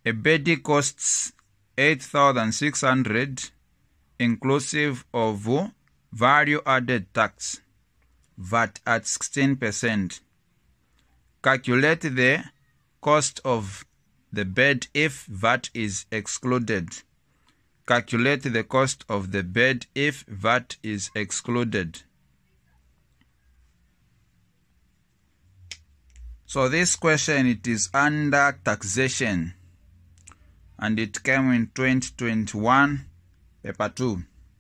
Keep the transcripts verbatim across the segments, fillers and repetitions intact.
A beddie costs eight thousand six hundred inclusive of value added tax, V A T at sixteen percent. Calculate the cost of the bed if V A T is excluded. Calculate the cost of the bed if V A T is excluded. So this question, it is under taxation, and it came in twenty twenty-one, paper two.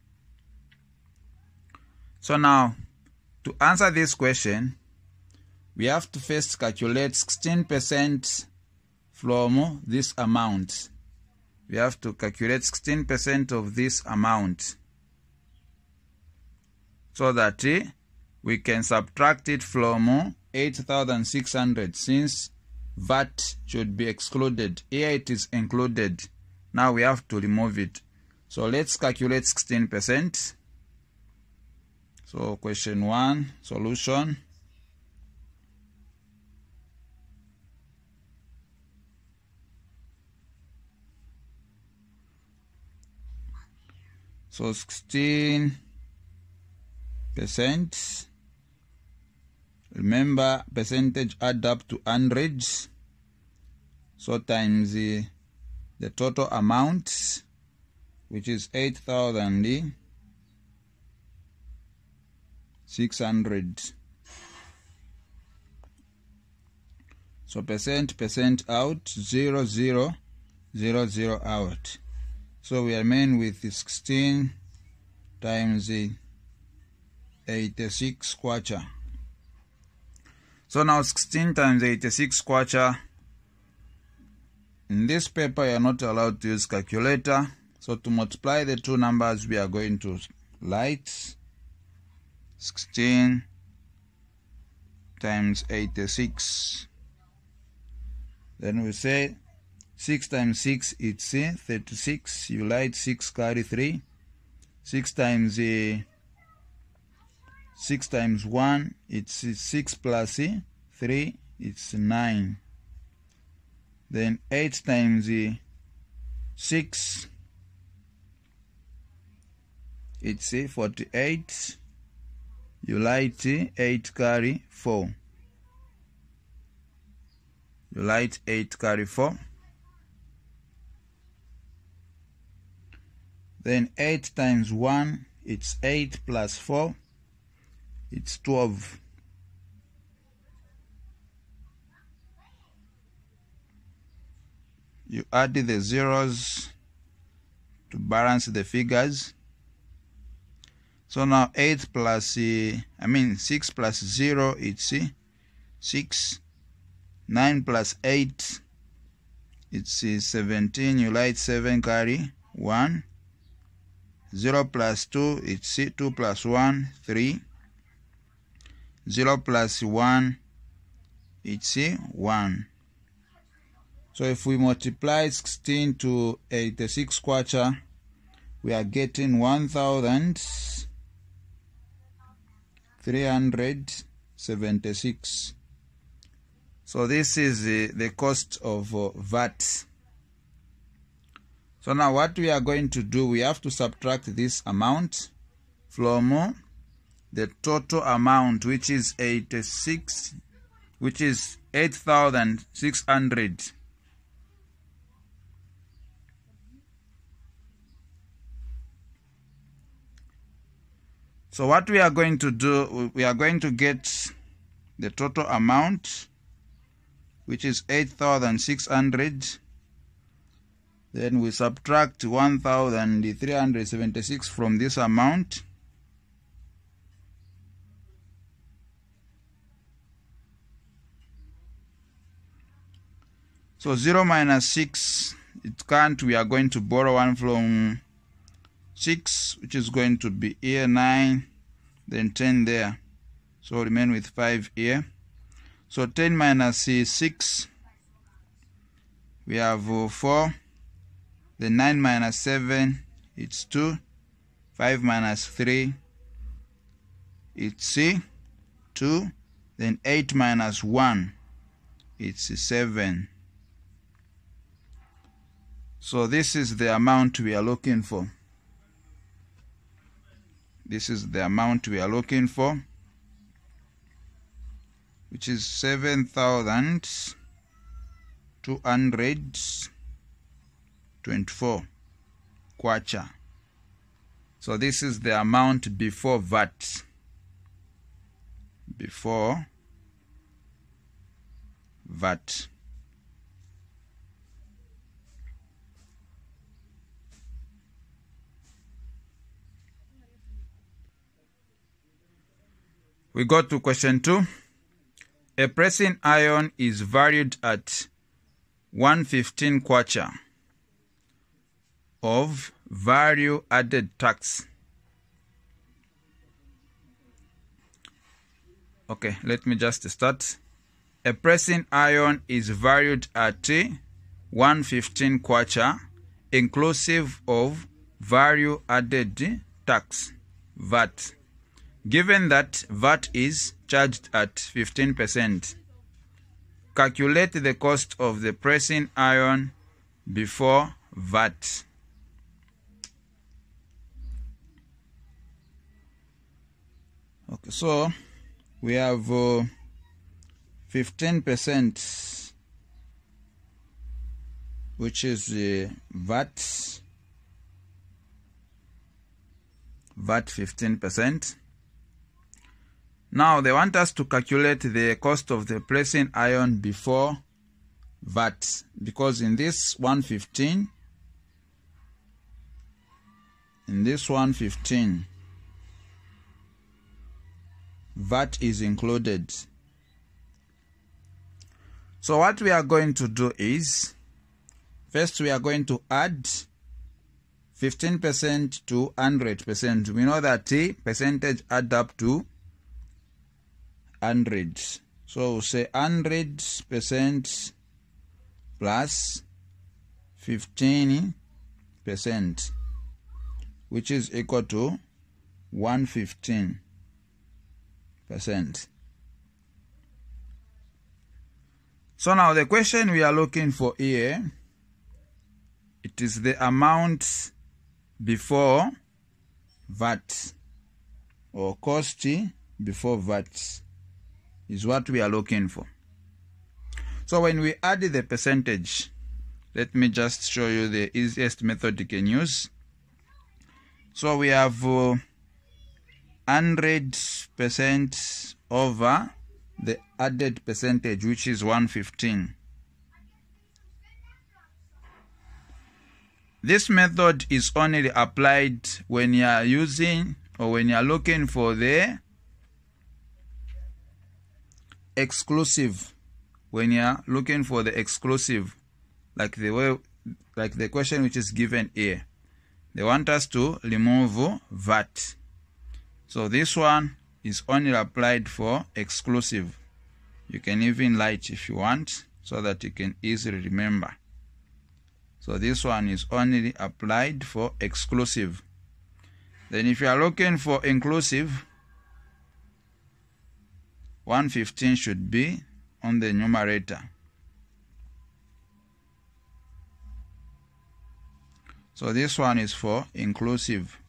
So now, to answer this question, we have to first calculate sixteen percent from this amount. We have to calculate sixteen percent of this amount so that uh, we can subtract it from eight thousand six hundred, since V A T should be excluded. Here it is included. Now we have to remove it. So let's calculate sixteen percent. So question one, solution. So sixteen percent. Remember, percentage add up to hundreds. So times the, the total amount, which is eight thousand six hundred. So percent, percent out, zero, zero, zero, zero out. So we remain with sixteen times the eighty-six kwacha. So now sixteen times eighty-six kwacha. In this paper, you are not allowed to use calculator. So to multiply the two numbers, we are going to write sixteen times eighty-six. Then we say six times six, it's thirty-six. You write six carry three. six times uh, six times one, it's six plus three, it's nine. Then eight times six, it's forty-eight. You write eight carry four. You write eight carry four. Then eight times one, it's eight plus four, it's twelve. You add the zeros to balance the figures. So now eight plus, uh, I mean six plus zero, it's uh, six. nine plus eight, it's uh, seventeen. You write seven carry one. zero plus two, it's uh, two plus one, three. zero plus one, it's uh, one. So if we multiply sixteen to eighty-six kwacha, we are getting one thousand three hundred seventy-six. So this is the, the cost of uh, V A T. So now what we are going to do, we have to subtract this amount from uh, the total amount, which is eighty-six, which is eight thousand six hundred. So what we are going to do, we are going to get the total amount, which is eight thousand six hundred. Then we subtract one thousand three hundred seventy-six from this amount. So zero minus six, it can't. We are going to borrow one from six, which is going to be here, nine, then ten there. So remain with five here. So ten minus six, we have uh, four. Then nine minus seven, it's two. five minus three, it's uh, two. Then eight minus one, it's seven. So this is the amount we are looking for. This is the amount we are looking for, which is seven thousand two hundred twenty-four kwacha. So this is the amount before V A T. Before V A T. We go to question two. A pressing iron is valued at one hundred fifteen kwacha of value added tax. Okay, let me just start. A pressing iron is valued at one hundred fifteen kwacha inclusive of value added tax, V A T. Given that V A T is charged at fifteen percent, calculate the cost of the pressing iron before V A T. Okay, so we have uh, fifteen percent, which is the V A T, V A T fifteen percent. Now they want us to calculate the cost of the pressing iron before V A T, because in this one hundred fifteen, in this one hundred fifteen, V A T is included. So what we are going to do is, first we are going to add fifteen percent to one hundred percent. We know that the percentage add up to one hundred. So we'll say one hundred percent plus fifteen percent, which is equal to one hundred fifteen percent. So now the question we are looking for here, it is the amount before V A T, or cost before V A T is what we are looking for. So when we add the percentage, let me just show you the easiest method you can use. So we have uh, one hundred percent over the added percentage, which is one hundred fifteen. This method is only applied when you are using, or when you are looking for the exclusive. When you are looking for the exclusive, like the way, like the question which is given here, they want us to remove V A T. So this one is only applied for exclusive. You can even write if you want, so that you can easily remember. So this one is only applied for exclusive. Then if you are looking for inclusive, one hundred fifteen should be on the numerator. So this one is for inclusive.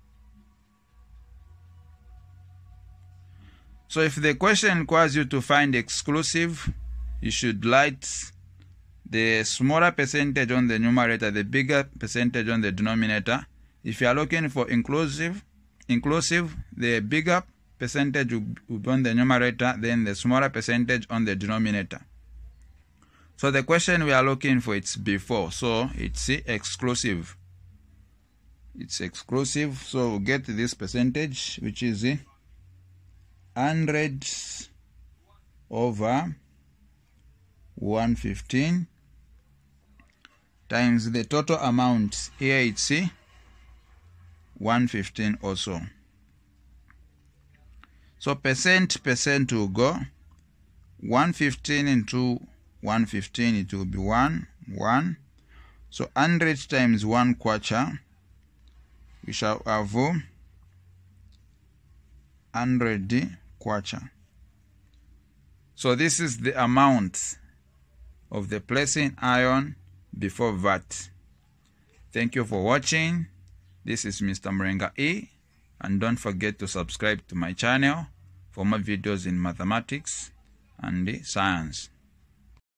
So if the question requires you to find exclusive, you should write the smaller percentage on the numerator, the bigger percentage on the denominator. If you are looking for inclusive, inclusive, the bigger percentage will be on the numerator, then the smaller percentage on the denominator. So the question we are looking for, it's before, so it's exclusive. It's exclusive, so we'll get this percentage, which is one hundred over one hundred fifteen times the total amount. Here it's one hundred fifteen also. So percent percent will go one hundred fifteen into one hundred fifteen, it will be one, one. So one hundred times one kwacha, we shall have one hundred kwacha. So this is the amount of the pressing iron before V A T. Thank you for watching. This is Mister Mrenga E, and don't forget to subscribe to my channel for more videos in mathematics and science.